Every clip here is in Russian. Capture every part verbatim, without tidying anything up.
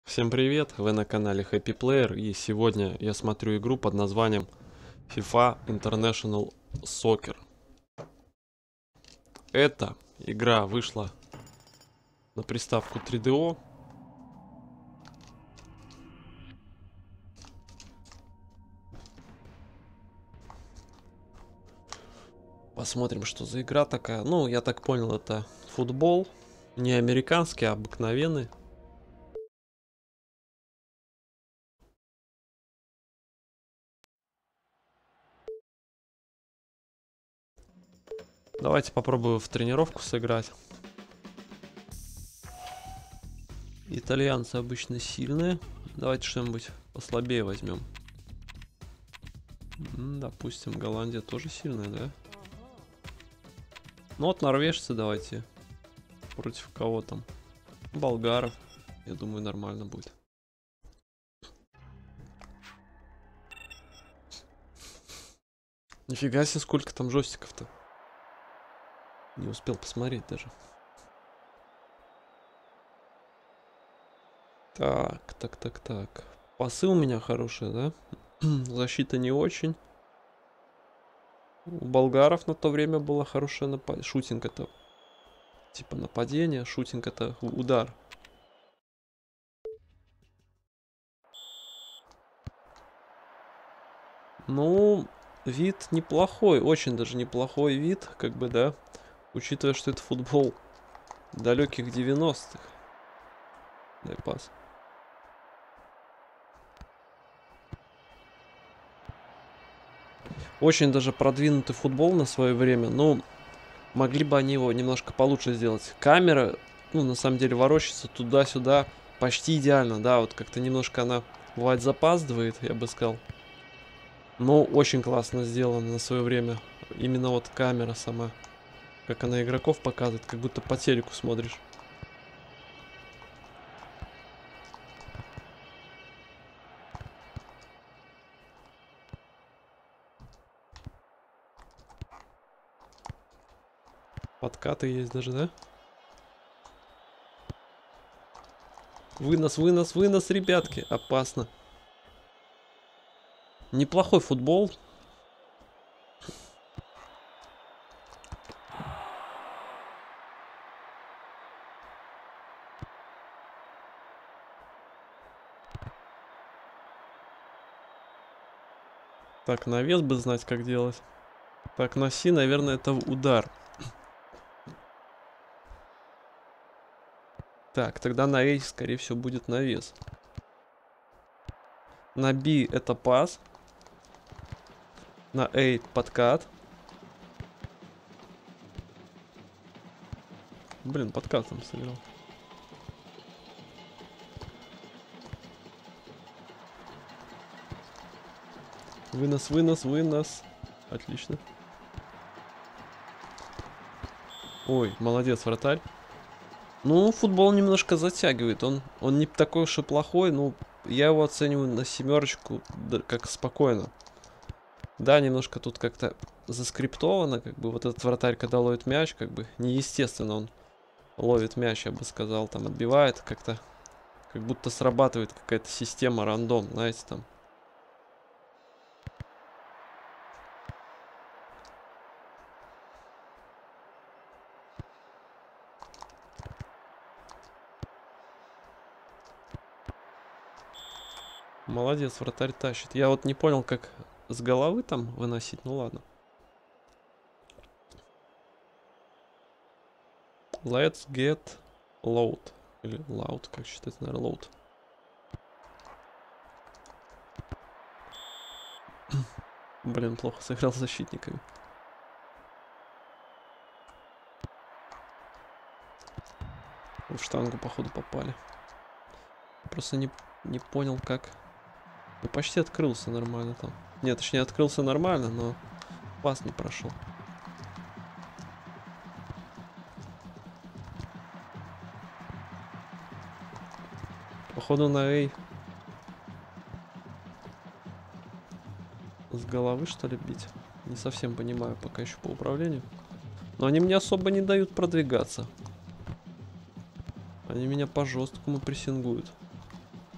Всем привет, вы на канале Happy Player, и сегодня я смотрю игру под названием FIFA International Soccer. Эта игра вышла на приставку три дэ о. Посмотрим, что за игра такая. Ну, я так понял, это футбол, не американский, а обыкновенный. Давайте попробую в тренировку сыграть. Итальянцы обычно сильные. Давайте что-нибудь послабее возьмем. Допустим, Голландия тоже сильная, да? Ну вот норвежцы давайте. Против кого там? Болгаров. Я думаю, нормально будет. Нифига себе, сколько там джойстиков-то. Не успел посмотреть даже. Так, так, так, так. Пасы у меня хорошие, да? Защита не очень. У болгаров на то время было хорошее нападение. Шутинг это типа нападение, шутинг это удар. Ну, вид неплохой, очень даже неплохой вид, как бы, да. Учитывая, что это футбол далеких девяностых. Дай пас. Очень даже продвинутый футбол на свое время. Ну, могли бы они его немножко получше сделать. Камера, ну, на самом деле, ворочается туда-сюда почти идеально. Да, вот как-то немножко она, бывает, запаздывает, я бы сказал. Но очень классно сделано на свое время. Именно вот камера сама. Как она игроков показывает, как будто по телеку смотришь. Подкаты есть даже, да? Вынос, вынос, вынос, ребятки. Опасно. Неплохой футбол. Так, навес бы знать, как делать. Так, на Си, наверное, это удар. Так, тогда на A, скорее всего, будет навес. На B это пас. На A подкат. Блин, подкат там сыграл. Вынос, вынос, вынос. Отлично. Ой, молодец, вратарь. Ну, футбол немножко затягивает. Он, он не такой уж и плохой, но я его оцениваю на семерочку, да, как спокойно. Да, немножко тут как-то заскриптовано, как бы вот этот вратарь, когда ловит мяч, как бы неестественно он ловит мяч, я бы сказал, там отбивает как-то, как будто срабатывает какая-то система рандом, знаете, там. Молодец, вратарь тащит. Я вот не понял, как с головы там выносить, ну ладно. Let's get load. Или loud, как считать, наверное, load. Блин, плохо сыграл с защитниками. В штангу, походу, попали. Просто не, не понял, как... Ну, почти открылся нормально там. Нет, точнее, открылся нормально, но пас не прошел. Походу на A. С головы, что ли, бить? Не совсем понимаю пока еще по управлению. Но они мне особо не дают продвигаться. Они меня по жесткому прессингуют.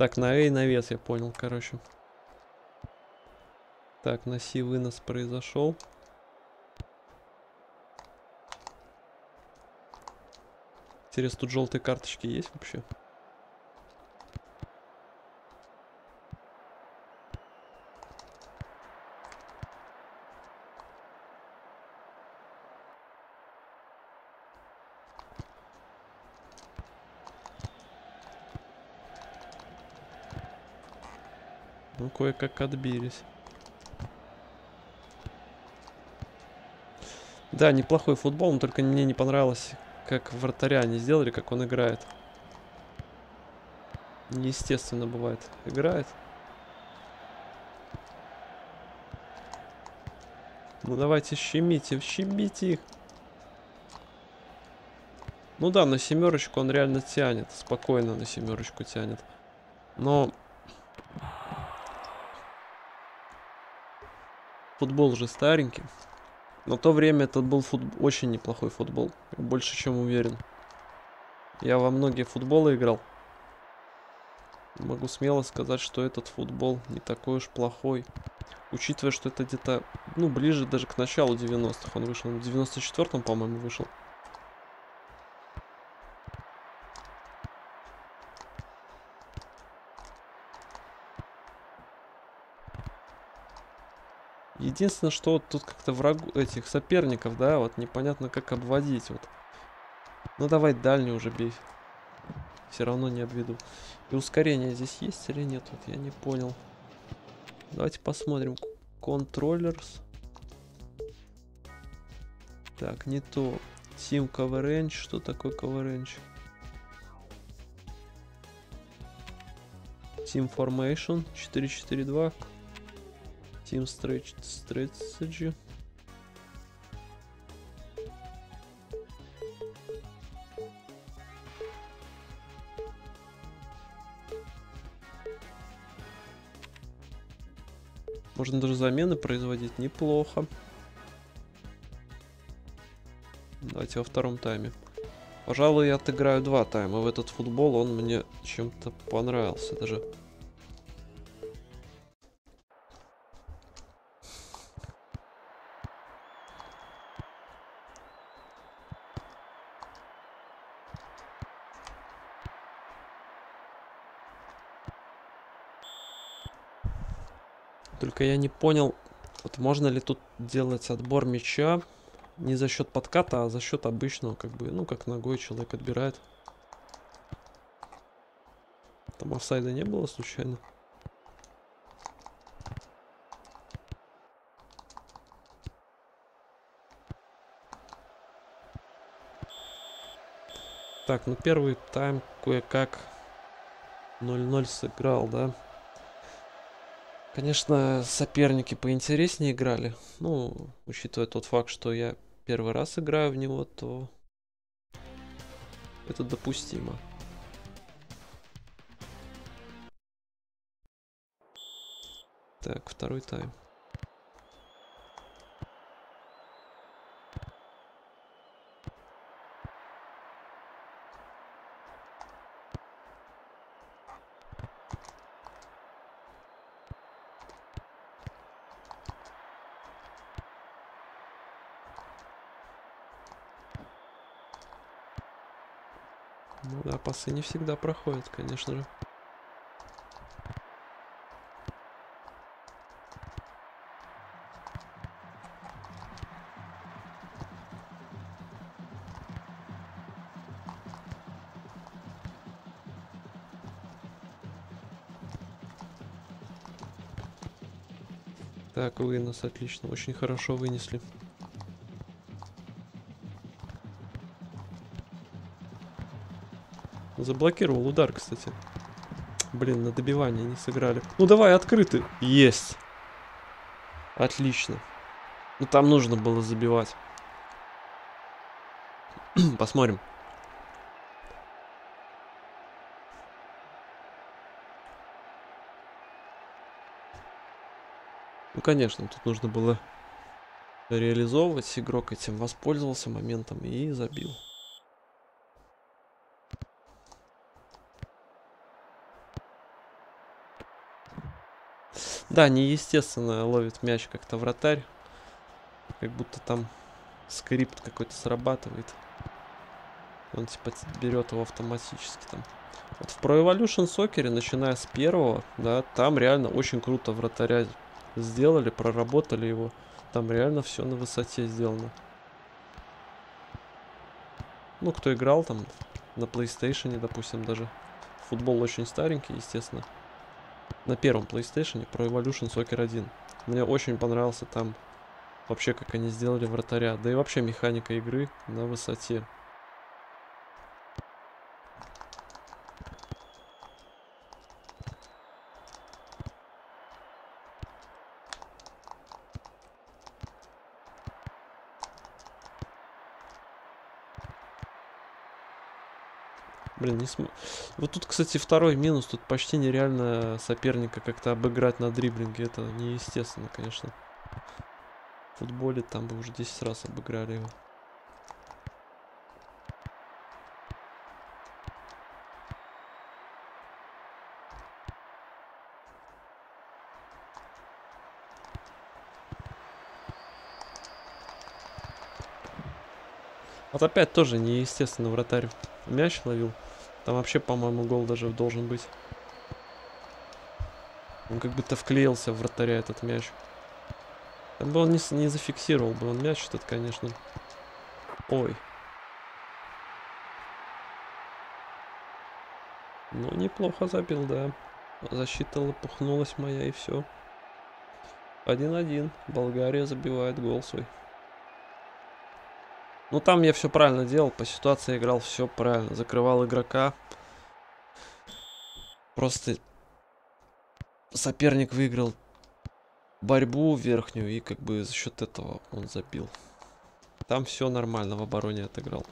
Так, на A навес, я понял, короче. Так, на C вынос произошел. Интересно, тут желтые карточки есть вообще? Ну, кое-как отбились. Да, неплохой футбол, но только мне не понравилось, как вратаря они сделали, как он играет. Неестественно бывает. Играет. Ну давайте щемите, щемите их. Ну да, на семерочку он реально тянет. Спокойно на семерочку тянет. Но футбол уже старенький. На то время это был фут... очень неплохой футбол. Я больше чем уверен. Я во многие футболы играл. Могу смело сказать, что этот футбол не такой уж плохой. Учитывая, что это где-то, ну, ближе даже к началу девяностых. Он вышел в девяносто четвёртом, по-моему, вышел. Единственное, что вот тут как-то врагу этих соперников, да, вот непонятно как обводить. Вот. Ну давай дальний уже бей. Все равно не обведу. И ускорение здесь есть или нет? Вот я не понял. Давайте посмотрим. Controllers. Так, не то. Team Cover Range. Что такое Cover Range? Team Formation. четыре четыре два. Team Strategy. Можно даже замены производить. Неплохо. Давайте во втором тайме. Пожалуй, я отыграю два тайма. В этот футбол он мне чем-то понравился даже. Только я не понял, вот можно ли тут делать отбор мяча не за счет подката, а за счет обычного, как бы, ну, как ногой человек отбирает. Там офсайда не было случайно? Так, ну первый тайм кое-как ноль ноль сыграл, да? Конечно, соперники поинтереснее играли. Ну, учитывая тот факт, что я первый раз играю в него, то это допустимо. Так, второй тайм. Ну да, пасы не всегда проходят, конечно же. Так, вынос, отлично, очень хорошо вынесли. Заблокировал удар, кстати. Блин, на добивание не сыграли. Ну давай, открытый. Есть. Отлично. Ну там нужно было забивать. Посмотрим. Ну конечно, тут нужно было реализовывать. Игрок этим воспользовался моментом и забил. Да, неестественно ловит мяч как-то вратарь. Как будто там скрипт какой-то срабатывает. Он типа берет его автоматически там. Вот в Pro Evolution Soccer, начиная с первого, да, там реально очень круто вратаря сделали, проработали его. Там реально все на высоте сделано. Ну, кто играл там на PlayStation, допустим, даже. Футбол очень старенький, естественно. На первом PlayStation Pro Evolution Soccer один. Мне очень понравился там вообще, как они сделали вратаря. Да и вообще механика игры на высоте. Блин, не см... Вот тут, кстати, второй минус. Тут почти нереально соперника как-то обыграть на дриблинге. Это неестественно, конечно. В футболе там бы уже десять раз обыграли его. Вот опять тоже неестественно вратарь мяч ловил. Там вообще, по-моему, гол даже должен быть. Он как будто вклеился в вратаря этот мяч. Там бы он не, не зафиксировал бы он мяч этот, конечно. Ой. Ну, неплохо забил, да. Защита лопухнулась моя, и все. один-один. Болгария забивает гол свой. Ну, там я все правильно делал. По ситуации играл все правильно. Закрывал игрока. Просто соперник выиграл борьбу верхнюю, и как бы за счет этого он забил. Там все нормально, в обороне отыграл.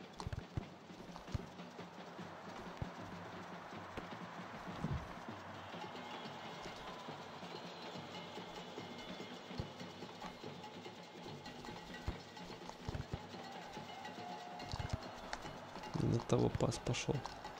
На того пас пошел.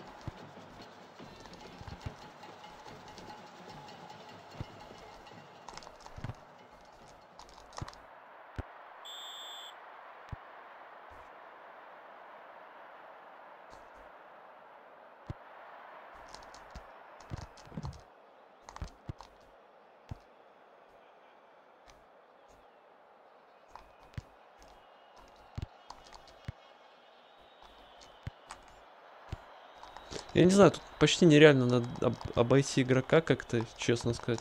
Я не знаю, тут почти нереально надо об обойти игрока как-то, честно сказать.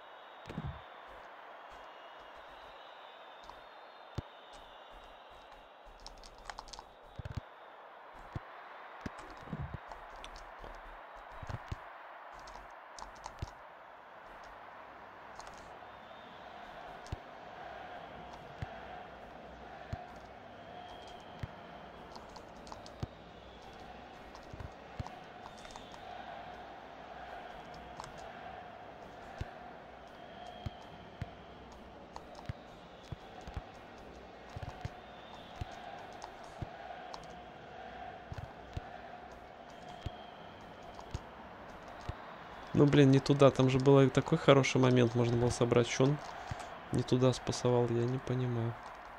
Ну, блин, не туда. Там же был такой хороший момент. Можно было собрать. Что он не туда спасовал, я не понимаю.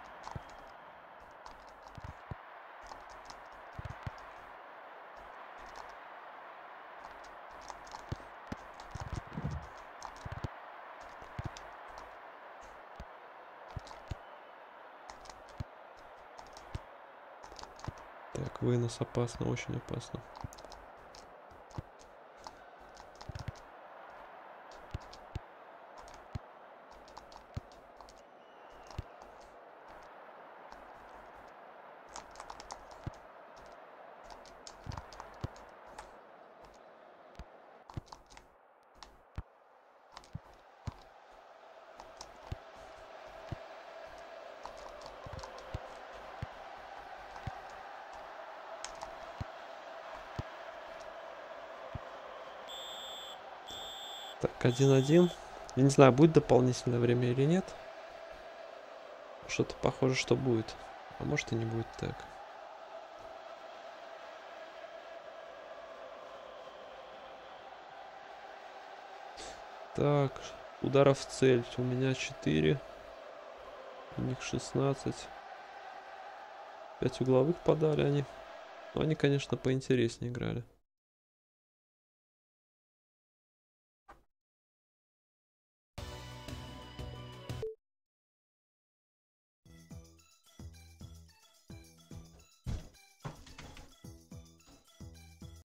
Так, вынос опасно, очень опасно. Так, один-один. Я не знаю, будет дополнительное время или нет. Что-то похоже, что будет. А может и не будет. Так. Так. Ударов в цель. У меня четыре. У них шестнадцать. пять угловых подали они. Но они, конечно, поинтереснее играли.